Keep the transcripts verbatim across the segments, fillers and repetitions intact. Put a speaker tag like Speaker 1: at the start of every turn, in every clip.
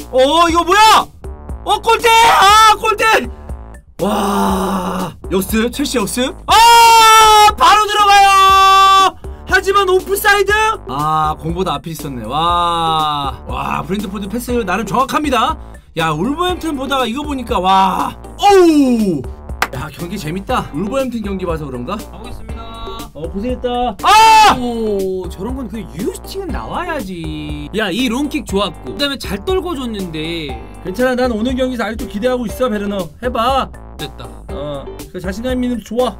Speaker 1: 어 이거 뭐야? 어 골대! 아 골대! 와 역습 첼시 역습. 아 바로 들어가요. 하지만 오프사이드. 아 공보다 앞에 있었네. 와, 와 브랜트포드 패스 나름 정확합니다. 야 울버햄튼 보다가 이거 보니까 와, 오우. 야 경기 재밌다. 울버햄튼 경기 봐서 그런가?
Speaker 2: 하고 있습니다.
Speaker 1: 어 고생했다. 아!
Speaker 2: 오 저런 건 그 유효슈팅은 나와야지. 야 이 롱킥 좋았고 그다음에 잘 떨궈 줬는데.
Speaker 1: 괜찮아 난 오늘 경기에서 아직도 기대하고 있어. 베르너 해봐.
Speaker 2: 됐다.
Speaker 1: 어 그 자신감 있는 좋아.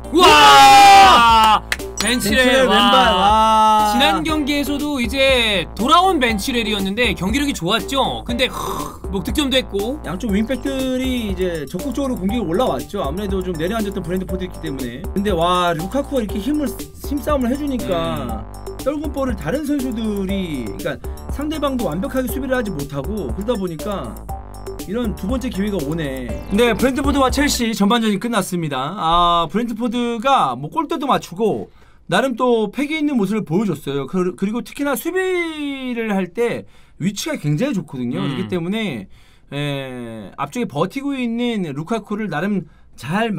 Speaker 2: 우와! 벤치렐
Speaker 1: 왼발. 와.
Speaker 2: 지난 경기에서도 이제 돌아온 벤치렐이었는데 경기력이 좋았죠. 근데 뭐 득점도 했고
Speaker 1: 양쪽 윙백들이 이제 적극적으로 공격이 올라왔죠. 아무래도 좀 내려앉았던 브랜트포드였기 때문에. 근데 와 루카쿠가 이렇게 힘을 힘싸움을 해주니까 음. 떨군 볼을 다른 선수들이 그러니까 상대방도 완벽하게 수비를 하지 못하고 그러다 보니까 이런 두 번째 기회가 오네. 네, 브랜트포드와 첼시 전반전이 끝났습니다. 아, 브랜트포드가 뭐 골대도 맞추고 나름 또 패기 있는 모습을 보여줬어요. 그, 그리고 특히나 수비를 할 때 위치가 굉장히 좋거든요. 음. 그렇기 때문에 에, 앞쪽에 버티고 있는 루카쿠를 나름 잘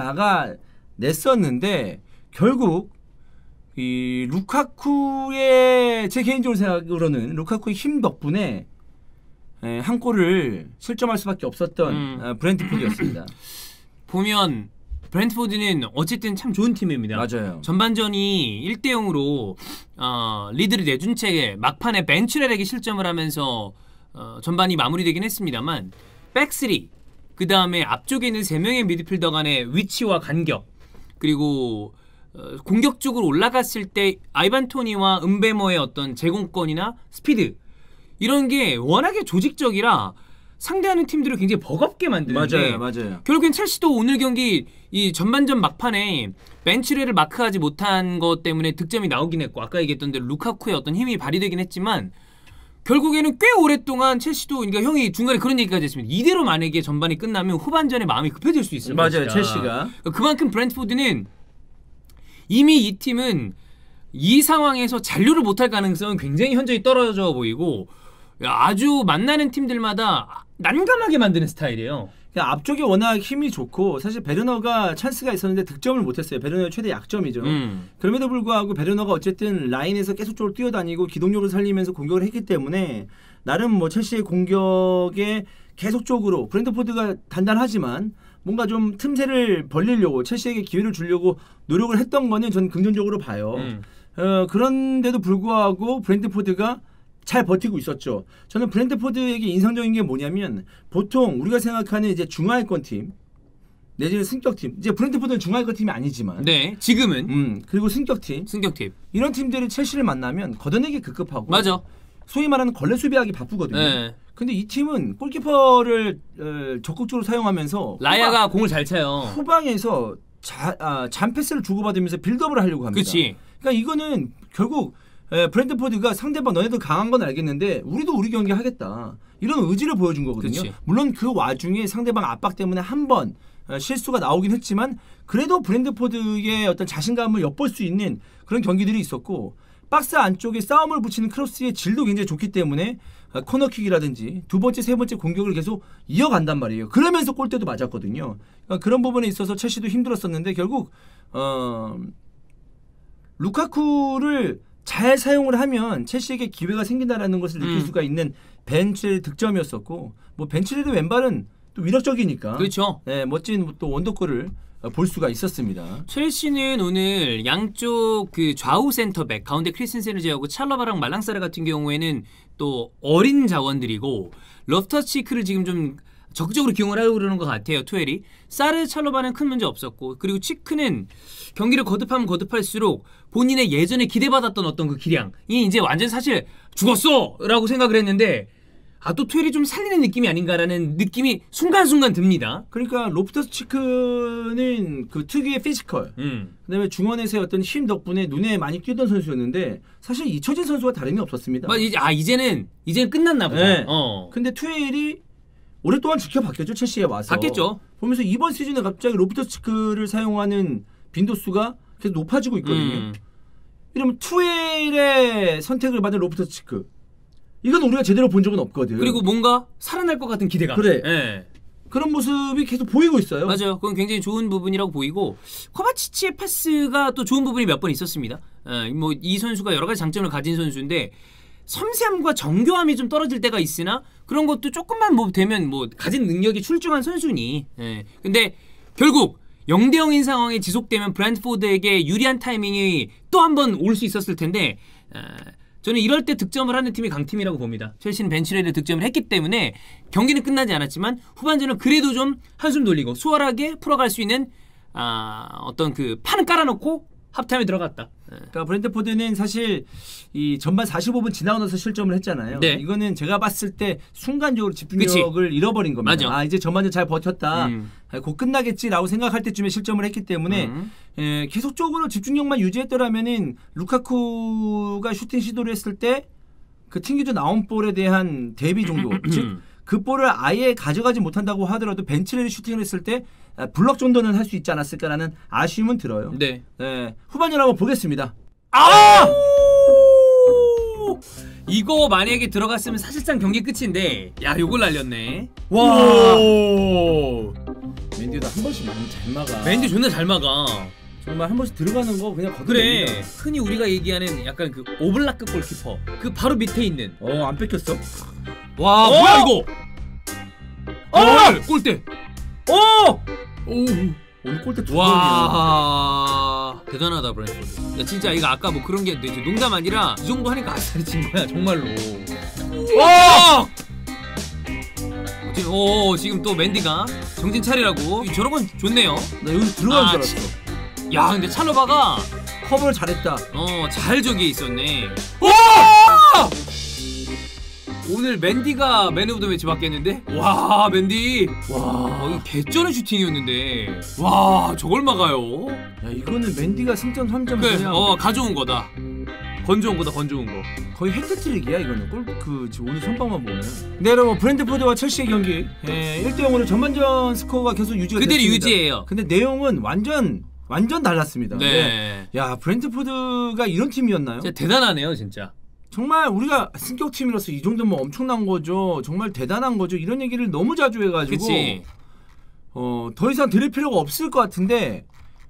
Speaker 1: 막아냈었는데 결국 이 루카쿠의 제 개인적으로 생각으로는 루카쿠의 힘 덕분에 에, 한 골을 실점할 수밖에 없었던 음. 어, 브랜트포드였습니다.
Speaker 2: 보면 브랜트포드는 어쨌든 참 좋은 팀입니다.
Speaker 1: 맞아요.
Speaker 2: 전반전이 일 대 영으로 어, 리드를 내준 채 막판에 벤치렐에게 실점을 하면서 어, 전반이 마무리되긴 했습니다만 백쓰리 그 다음에 앞쪽에 있는 세 명의 미드필더 간의 위치와 간격 그리고 어, 공격적으로 올라갔을 때 아이반 토니와 은베모의 어떤 제공권이나 스피드 이런 게 워낙에 조직적이라 상대하는 팀들을 굉장히 버겁게 만드는데
Speaker 1: 맞아요, 맞아요.
Speaker 2: 결국엔 첼시도 오늘 경기 이 전반전 막판에 벤치렐을 마크하지 못한 것 때문에 득점이 나오긴 했고 아까 얘기했던 대로 루카쿠의 어떤 힘이 발휘되긴 했지만 결국에는 꽤 오랫동안 첼시도 그러니까 형이 중간에 그런 얘기까지 했습니다. 이대로 만약에 전반이 끝나면 후반전에 마음이 급해질 수 있을
Speaker 1: 맞아요,
Speaker 2: 것이다.
Speaker 1: 첼시가
Speaker 2: 그만큼 브랜트포드는 이미 이 팀은 이 상황에서 잔류를 못할 가능성은 굉장히 현저히 떨어져 보이고 아주 만나는 팀들마다 난감하게 만드는 스타일이에요.
Speaker 1: 앞쪽에 워낙 힘이 좋고 사실 베르너가 찬스가 있었는데 득점을 못했어요. 베르너의 최대 약점이죠. 음. 그럼에도 불구하고 베르너가 어쨌든 라인에서 계속적으로 뛰어다니고 기동력을 살리면서 공격을 했기 때문에 나름 뭐 첼시의 공격에 계속적으로 브랜트포드가 단단하지만 뭔가 좀 틈새를 벌리려고 첼시에게 기회를 주려고 노력을 했던 거는 저는 긍정적으로 봐요. 음. 어, 그런데도 불구하고 브랜트포드가 잘 버티고 있었죠. 저는 브랜트포드에게 인상적인 게 뭐냐면 보통 우리가 생각하는 이제 중하위권 팀 내지는 승격팀 이제 브랜트포드는 중하위권 팀이 아니지만
Speaker 2: 네 지금은
Speaker 1: 음 그리고 승격팀
Speaker 2: 승격팀 이런
Speaker 1: 팀들이 첼시를 만나면 걷어내기 급급하고
Speaker 2: 맞아.
Speaker 1: 소위 말하는 걸레 수비하기 바쁘거든요. 네. 근데 이 팀은 골키퍼를 어, 적극적으로 사용하면서
Speaker 2: 라야가 후방, 공을 잘 차요.
Speaker 1: 후방에서 자, 아, 잔 패스를 주고받으면서 빌드업을 하려고 합니다.
Speaker 2: 그치.
Speaker 1: 그러니까 이거는 결국 에, 브랜트포드가 상대방 너네들 강한 건 알겠는데 우리도 우리 경기 하겠다 이런 의지를 보여준 거거든요. 그치. 물론 그 와중에 상대방 압박 때문에 한 번 어, 실수가 나오긴 했지만 그래도 브랜트포드의 어떤 자신감을 엿볼 수 있는 그런 경기들이 있었고 박스 안쪽에 싸움을 붙이는 크로스의 질도 굉장히 좋기 때문에 어, 코너킥이라든지 두 번째 세 번째 공격을 계속 이어간단 말이에요. 그러면서 골대도 맞았거든요. 그러니까 그런 부분에 있어서 첼시도 힘들었었는데 결국 어, 루카쿠를 잘 사용을 하면 첼시에게 기회가 생긴다라는 것을 느낄 음. 수가 있는 벤치렐의 득점이었었고 뭐 벤치렐의 왼발은 또 위력적이니까
Speaker 2: 그렇죠.
Speaker 1: 네, 멋진 또 원더골을 볼 수가 있었습니다.
Speaker 2: 첼시는 오늘 양쪽 그 좌우 센터백 가운데 크리스텐센을 제외하고 찰러바랑 말랑사르 같은 경우에는 또 어린 자원들이고 러프터치크를 지금 좀 적극적으로 기용을 하려고 그러는 것 같아요. 투엘이. 사르 찰로바는 큰 문제 없었고 그리고 치크는 경기를 거듭하면 거듭할수록 본인의 예전에 기대받았던 어떤 그 기량이 이제 완전 사실 죽었어! 라고 생각을 했는데 아, 또 투엘이 좀 살리는 느낌이 아닌가라는 느낌이 순간순간 듭니다.
Speaker 1: 그러니까 로프터스치크는 그 특유의 피지컬 음. 그다음에 중원에서의 어떤 힘 덕분에 눈에 많이 띄던 선수였는데 사실 잊혀진 선수와 다름이 없었습니다.
Speaker 2: 아, 이제는 이제는 끝났나 보다.
Speaker 1: 네.
Speaker 2: 어.
Speaker 1: 근데 투엘이 오랫동안 지켜봤겠죠. 첼시에 와서.
Speaker 2: 봤겠죠.
Speaker 1: 보면서 이번 시즌에 갑자기 로프터스치크를 사용하는 빈도수가 계속 높아지고 있거든요. 음. 이러면 투엘의 선택을 받은 로프터스치크 이건 우리가 제대로 본 적은 없거든.
Speaker 2: 그리고 뭔가 살아날 것 같은 기대감.
Speaker 1: 그래.
Speaker 2: 네.
Speaker 1: 그런 모습이 계속 보이고 있어요.
Speaker 2: 맞아요. 그건 굉장히 좋은 부분이라고 보이고 코바치치의 패스가 또 좋은 부분이 몇 번 있었습니다. 예, 뭐 이 선수가 여러 가지 장점을 가진 선수인데 섬세함과 정교함이 좀 떨어질 때가 있으나 그런 것도 조금만 뭐 되면 뭐 가진 능력이 출중한 선수니. 예. 근데 결국 영 대 영인 상황이 지속되면 브랜트포드에게 유리한 타이밍이 또 한 번 올 수 있었을 텐데 에, 저는 이럴 때 득점을 하는 팀이 강팀이라고 봅니다. 첼시는 벤치레드 득점을 했기 때문에 경기는 끝나지 않았지만 후반전은 그래도 좀 한숨 돌리고 수월하게 풀어갈 수 있는 아, 어떤 그 판을 깔아놓고 합타임에 들어갔다.
Speaker 1: 그러니까 브랜트포드는 사실 이 전반 사십오 분 지나고 나서 실점을 했잖아요.
Speaker 2: 네.
Speaker 1: 이거는 제가 봤을 때 순간적으로 집중력을 그치. 잃어버린 겁니다.
Speaker 2: 맞아.
Speaker 1: 아 이제 전반전 잘 버텼다.
Speaker 2: 음.
Speaker 1: 곧 끝나겠지라고 생각할 때쯤에 실점을 했기 때문에
Speaker 2: 음.
Speaker 1: 에, 계속적으로 집중력만 유지했더라면은 루카쿠가 슈팅 시도를 했을 때 그 튕겨져 나온 볼에 대한 대비 정도, 즉 그 볼을 아예 가져가지 못한다고 하더라도 벤치레드 슈팅을 했을 때 블럭 정도는 할 수 있지 않았을까라는 아쉬움은 들어요.
Speaker 2: 네.
Speaker 1: 네. 후반전 한번 보겠습니다.
Speaker 2: 아! 이거 만약에 들어갔으면 사실상 경기 끝인데 야 요걸 날렸네.
Speaker 1: 와. 맨디도 한 번씩 많이 잘 막아.
Speaker 2: 맨디 존나 잘 막아.
Speaker 1: 정말 한 번씩 들어가는 거 그냥
Speaker 2: 그래.
Speaker 1: 거듭냅니다.
Speaker 2: 흔히 우리가 얘기하는 약간 그 오블라크 골키퍼 그 바로 밑에 있는.
Speaker 1: 어, 안 뺏겼어?
Speaker 2: 와,
Speaker 1: 어!
Speaker 2: 뭐야 이거? 어! 골대.
Speaker 1: 어!
Speaker 2: 오.
Speaker 1: 오늘 골대 두 번이야.
Speaker 2: 와 대단하다 브랜트포드. 야 진짜 이거 아까 뭐 그런 게 농담 아니라 이 정도 하니까 아싸리 친 거야 정말로. 와! 지금 오 지금 또 맨디가 정신 차리라고. 저런 건 좋네요.
Speaker 1: 나 여기 들어간
Speaker 2: 아,
Speaker 1: 줄 알았어.
Speaker 2: 야 근데 찰로바가
Speaker 1: 커버를 잘했다.
Speaker 2: 어 잘 저기에 있었네. 와! 오늘 맨디가 맨 오브 더 매치 받겠는데? 와 맨디 와 어, 이거 개쩌는 슈팅이었는데 와 저걸 막아요.
Speaker 1: 야 이거는 맨디가 승점 삼 점
Speaker 2: 그래
Speaker 1: 그냥
Speaker 2: 어 가져온 거다. 건져온 거다 건져온 거.
Speaker 1: 거의 헤트트릭이야 이거는. 골그 지금 오늘 선방만 보면. 네 여러분 브랜트포드와 첼시의 경기 예, 일 대 영으로 전반전 스코어가 계속 유지가
Speaker 2: 그대로
Speaker 1: 됐습니다.
Speaker 2: 유지해요.
Speaker 1: 근데 내용은 완전 완전 달랐습니다.
Speaker 2: 네.
Speaker 1: 네. 야 브랜트포드가 이런 팀이었나요?
Speaker 2: 진짜 대단하네요 진짜.
Speaker 1: 정말 우리가 승격팀이라서 이 정도면 엄청난 거죠. 정말 대단한 거죠. 이런 얘기를 너무 자주 해가지고
Speaker 2: 그치.
Speaker 1: 어, 더 이상 드릴 필요가 없을 것 같은데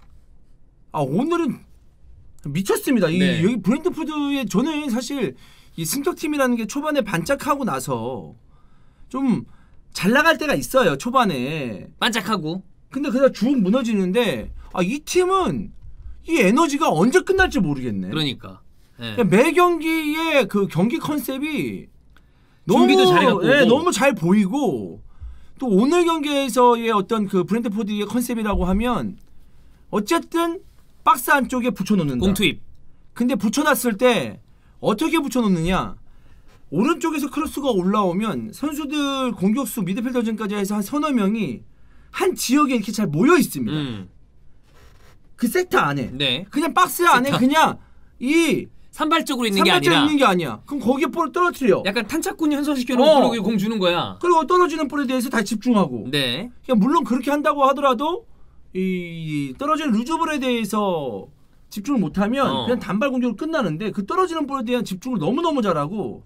Speaker 1: 아 오늘은 미쳤습니다. 이
Speaker 2: 네.
Speaker 1: 여기 브랜트포드의 저는 사실 이 승격팀이라는 게 초반에 반짝하고 나서 좀 잘 나갈 때가 있어요. 초반에
Speaker 2: 반짝하고.
Speaker 1: 근데 그냥 쭉 무너지는데 아, 이 팀은 이 에너지가 언제 끝날지 모르겠네.
Speaker 2: 그러니까. 네.
Speaker 1: 매 경기의 그 경기 컨셉이
Speaker 2: 준비도
Speaker 1: 너무
Speaker 2: 잘해갖고
Speaker 1: 예, 너무 잘 보이고 또 오늘 경기에서의 어떤 그 브랜트포드의 컨셉이라고 하면 어쨌든 박스 안쪽에 붙여놓는다.
Speaker 2: 공투입.
Speaker 1: 근데 붙여놨을 때 어떻게 붙여놓느냐? 오른쪽에서 크로스가 올라오면 선수들 공격수 미드필더진까지 해서 한 서너 명이 한 지역에 이렇게 잘 모여 있습니다.
Speaker 2: 음.
Speaker 1: 그 섹터 안에.
Speaker 2: 네.
Speaker 1: 그냥 박스 안에
Speaker 2: 섹터.
Speaker 1: 그냥 이
Speaker 2: 산발적으로 있는 게
Speaker 1: 삼발적으로
Speaker 2: 아니라
Speaker 1: 있는 게 아니야. 그럼 거기에 볼을 떨어뜨려.
Speaker 2: 약간 탄착군이 현선시켜놓고
Speaker 1: 어.
Speaker 2: 공 주는 거야.
Speaker 1: 그리고 떨어지는 볼에 대해서 다 집중하고.
Speaker 2: 네.
Speaker 1: 그냥 물론 그렇게 한다고 하더라도 이 떨어지는 루즈볼에 대해서 집중을 못하면
Speaker 2: 어.
Speaker 1: 그냥 단발 공격으로 끝나는데 그 떨어지는 볼에 대한 집중을 너무너무 잘하고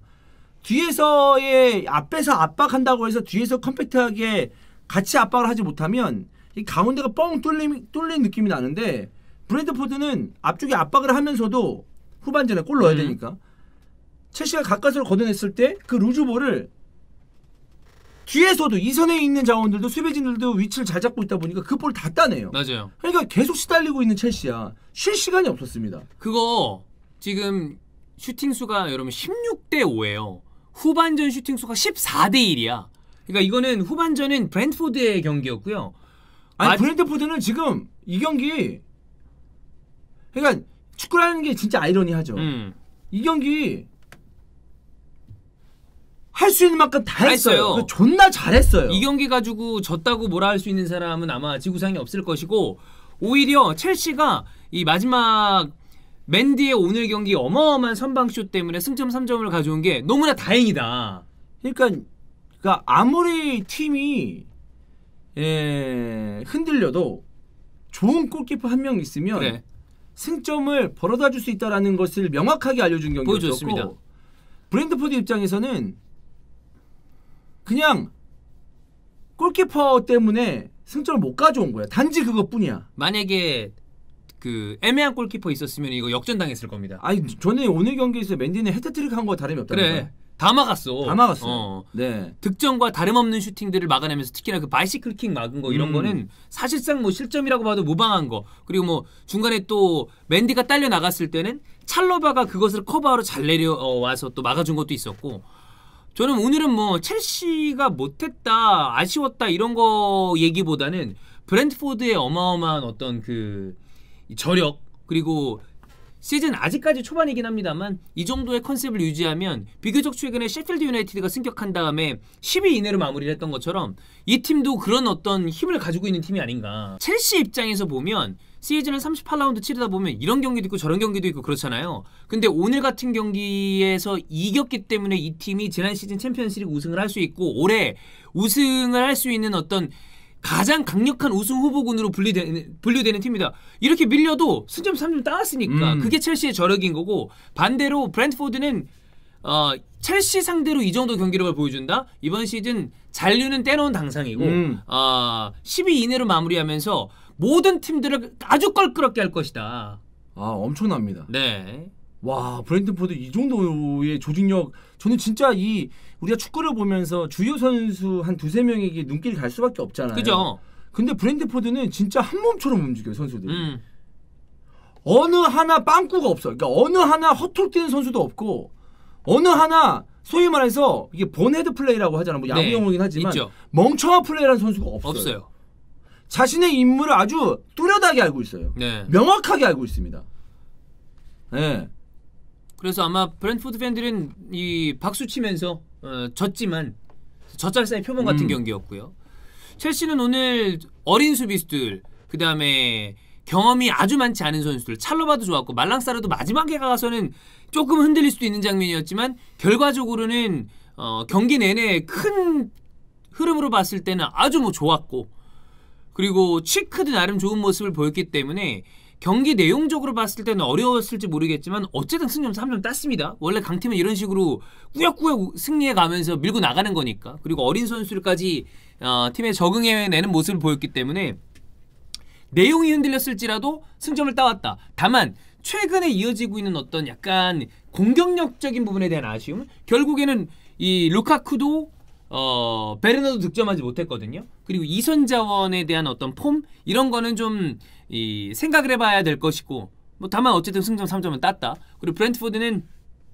Speaker 1: 뒤에서의 앞에서 압박한다고 해서 뒤에서 컴팩트하게 같이 압박을 하지 못하면 이 가운데가 뻥 뚫린, 뚫린 느낌이 나는데 브랜트포드는 앞쪽에 압박을 하면서도 후반전에 골 넣어야
Speaker 2: 음.
Speaker 1: 되니까 첼시가 가까스로 걷어냈을 때 그 루즈볼을 뒤에서도 이선에 있는 자원들도 수비진들도 위치를 잘 잡고 있다 보니까 그 볼 다 따내요.
Speaker 2: 맞아요.
Speaker 1: 그러니까 계속 시달리고 있는 첼시야. 쉴 시간이 없었습니다.
Speaker 2: 그거 지금 슈팅 수가 여러분 십육 대 오예요. 후반전 슈팅 수가 십사 대 일이야. 그러니까 이거는 후반전은 브랜트포드의 경기였고요.
Speaker 1: 아니
Speaker 2: 마...
Speaker 1: 브랜트포드는 지금 이 경기 그러니까 축구라는 게 진짜 아이러니하죠.
Speaker 2: 음.
Speaker 1: 이 경기 할 수 있는 만큼 다 했어요.
Speaker 2: 했어요.
Speaker 1: 존나 잘했어요.
Speaker 2: 이 경기 가지고 졌다고 뭐라 할 수 있는 사람은 아마 지구상에 없을 것이고 오히려 첼시가 이 마지막 맨디의 오늘 경기 어마어마한 선방쇼 때문에 승점 삼 점을 가져온 게 너무나 다행이다.
Speaker 1: 그러니까, 그러니까 아무리 팀이 예, 흔들려도 좋은 골키퍼 한 명 있으면
Speaker 2: 그래.
Speaker 1: 승점을 벌어다 줄 수 있다는 것을 명확하게 알려준 경기였었고
Speaker 2: 보여줬습니다.
Speaker 1: 브랜트포드 입장에서는 그냥 골키퍼 때문에 승점을 못 가져온 거야. 단지 그것뿐이야.
Speaker 2: 만약에 그 애매한 골키퍼 있었으면 이거 역전당했을 겁니다.
Speaker 1: 아니 전에 오늘 경기에서 맨디는 헤트트릭 한 거 다름이 없다는
Speaker 2: 그래.
Speaker 1: 거야.
Speaker 2: 다 막았어.
Speaker 1: 다 막았어.
Speaker 2: 어.
Speaker 1: 네.
Speaker 2: 득점과 다름없는 슈팅들을 막아내면서 특히나 그 바이시클 킥 막은 거 이런
Speaker 1: 음.
Speaker 2: 거는 사실상 뭐 실점이라고 봐도 무방한 거. 그리고 뭐 중간에 또 맨디가 딸려 나갔을 때는 찰로바가 그것을 커버하러 잘 내려와서 또 막아준 것도 있었고. 저는 오늘은 뭐 첼시가 못했다, 아쉬웠다 이런 거 얘기보다는 브랜트포드의 어마어마한 어떤 그 저력 그리고 시즌 아직까지 초반이긴 합니다만 이 정도의 컨셉을 유지하면 비교적 최근에 셰필드 유나이티드가 승격한 다음에 십 위 이내로 마무리를 했던 것처럼 이 팀도 그런 어떤 힘을 가지고 있는 팀이 아닌가. 첼시 입장에서 보면 시즌을 삼십팔 라운드 치르다 보면 이런 경기도 있고 저런 경기도 있고 그렇잖아요. 근데 오늘 같은 경기에서 이겼기 때문에 이 팀이 지난 시즌 챔피언스리그 우승을 할 수 있고 올해 우승을 할 수 있는 어떤 가장 강력한 우승 후보군으로 분리되는, 분류되는 팀이다. 이렇게 밀려도 승점 삼 점 따왔으니까
Speaker 1: 음.
Speaker 2: 그게 첼시의 저력인 거고 반대로 브랜트포드는 어, 첼시 상대로 이 정도 경기력을 보여준다? 이번 시즌 잔류는 떼놓은 당상이고
Speaker 1: 음.
Speaker 2: 어, 십 위 이내로 마무리하면서 모든 팀들을 아주 껄끄럽게 할 것이다.
Speaker 1: 아 엄청납니다.
Speaker 2: 네.
Speaker 1: 와 브랜트포드 이 정도의 조직력 저는 진짜 이 우리가 축구를 보면서 주요 선수 한 두세 명에게 눈길이 갈 수밖에 없잖아요.
Speaker 2: 그죠?
Speaker 1: 근데 브랜트포드는 진짜 한 몸처럼 움직여요 선수들이.
Speaker 2: 음.
Speaker 1: 어느 하나 빵꾸가 없어. 그러니까 어느 하나 허투루 선수도 없고 어느 하나 소위 말해서 이게 본헤드 플레이라고 하잖아. 뭐 야구
Speaker 2: 네,
Speaker 1: 용어긴 하지만
Speaker 2: 있죠.
Speaker 1: 멍청한 플레이라는 선수가 없어요.
Speaker 2: 없어요.
Speaker 1: 자신의 임무를 아주 뚜렷하게 알고 있어요.
Speaker 2: 네.
Speaker 1: 명확하게 알고 있습니다. 네.
Speaker 2: 그래서 아마 브랜트포드 팬들은 이 박수 치면서 어, 졌지만 젖잘싸의 표본 같은
Speaker 1: 음.
Speaker 2: 경기였고요. 첼시는 오늘 어린 수비수들 그 다음에 경험이 아주 많지 않은 선수들 찰로바도 좋았고 말랑사르도 마지막에 가서는 조금 흔들릴 수도 있는 장면이었지만 결과적으로는 어, 경기 내내 큰 흐름으로 봤을 때는 아주 뭐 좋았고 그리고 치크도 나름 좋은 모습을 보였기 때문에 경기 내용적으로 봤을 때는 어려웠을지 모르겠지만 어쨌든 승점 삼 점 땄습니다. 원래 강팀은 이런 식으로 꾸역꾸역 승리해 가면서 밀고 나가는 거니까. 그리고 어린 선수들까지 어, 팀에 적응해내는 모습을 보였기 때문에 내용이 흔들렸을지라도 승점을 따왔다. 다만 최근에 이어지고 있는 어떤 약간 공격력적인 부분에 대한 아쉬움 결국에는 이 루카쿠도 어, 베르나도 득점하지 못했거든요. 그리고 이선 자원에 대한 어떤 폼 이런 거는 좀 이 생각을 해봐야 될 것이고 뭐 다만 어쨌든 승점 삼 점은 땄다. 그리고 브랜트포드는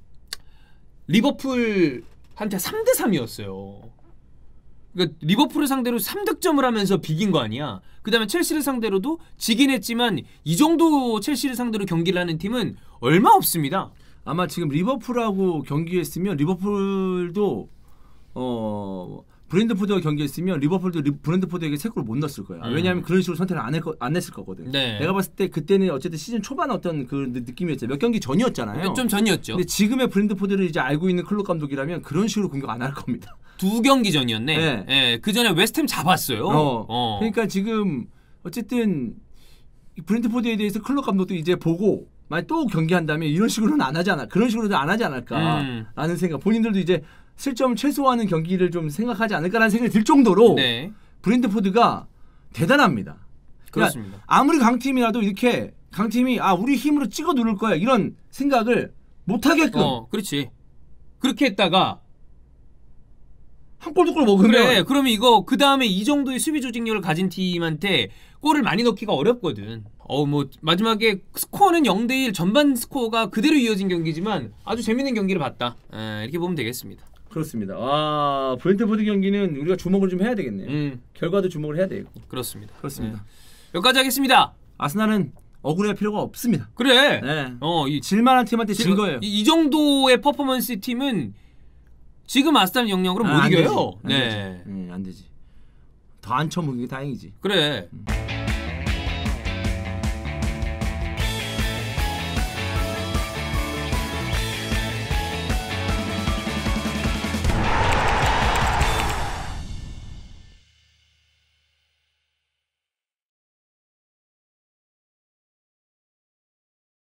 Speaker 2: 리버풀한테 삼 대 삼이었어요. 그러니까 리버풀을 상대로 삼 득점을 하면서 비긴 거 아니야. 그 다음에 첼시를 상대로도 지긴 했지만 이 정도 첼시를 상대로 경기를 하는 팀은 얼마 없습니다.
Speaker 1: 아마 지금 리버풀하고 경기했으면 리버풀도 어 브랜트포드와 경기했으면 리버풀도 리, 브랜트포드에게 세 골을 못 넣었을 거야.
Speaker 2: 음.
Speaker 1: 왜냐하면 그런 식으로 선택을 안, 했, 안 했을 거거든.
Speaker 2: 네.
Speaker 1: 내가 봤을 때 그때는 어쨌든 시즌 초반 어떤 그 느낌이었잖아요. 몇 경기 전이었잖아요.
Speaker 2: 좀 전이었죠.
Speaker 1: 근데 지금의 브랜트포드를 이제 알고 있는 클럽 감독이라면 그런 식으로 공격 안 할 겁니다.
Speaker 2: 두 경기 전이었네.
Speaker 1: 네.
Speaker 2: 네, 그 전에 웨스트햄 잡았어요.
Speaker 1: 어.
Speaker 2: 어.
Speaker 1: 그러니까 지금 어쨌든 브랜트포드에 대해서 클럽 감독도 이제 보고 만약 또 경기한다면 이런 식으로는 안 하지 않아. 그런 식으로는 안 하지 않을까라는
Speaker 2: 음.
Speaker 1: 생각. 본인들도 이제 실점을 최소화하는 경기를 좀 생각하지 않을까라는 생각이 들 정도로
Speaker 2: 네.
Speaker 1: 브랜트포드가 대단합니다.
Speaker 2: 그렇습니다.
Speaker 1: 그러니까 아무리 강팀이라도 이렇게 강팀이 아 우리 힘으로 찍어 누를 거야 이런 생각을 못 하게끔.
Speaker 2: 어, 그렇지. 그렇게 했다가
Speaker 1: 한 골 두 골 먹으면
Speaker 2: 그래. 그러면 이거 그 다음에 이 정도의 수비 조직력을 가진 팀한테 골을 많이 넣기가 어렵거든. 어, 뭐 마지막에 스코어는 영 대 일 전반 스코어가 그대로 이어진 경기지만 아주 재밌는 경기를 봤다. 에, 이렇게 보면 되겠습니다.
Speaker 1: 그렇습니다. 아 브랜트포드 경기는 우리가 주목을 좀 해야 되겠네요.
Speaker 2: 음,
Speaker 1: 결과도 주목을 해야 되고.
Speaker 2: 그렇습니다.
Speaker 1: 그렇습니다.
Speaker 2: 네. 여기까지 하겠습니다.
Speaker 1: 아스날은 억울할 필요가 없습니다.
Speaker 2: 그래.
Speaker 1: 네.
Speaker 2: 어, 이,
Speaker 1: 질만한 팀한테 진
Speaker 2: 지금
Speaker 1: 거예요.
Speaker 2: 이, 이 정도의 퍼포먼스 팀은 지금 아스날 영역으로 못
Speaker 1: 아, 안
Speaker 2: 이겨요.
Speaker 1: 되지. 안
Speaker 2: 네.
Speaker 1: 되지. 네, 안 되지. 더 안 쳐먹는 게 다행이지.
Speaker 2: 그래.
Speaker 1: 음.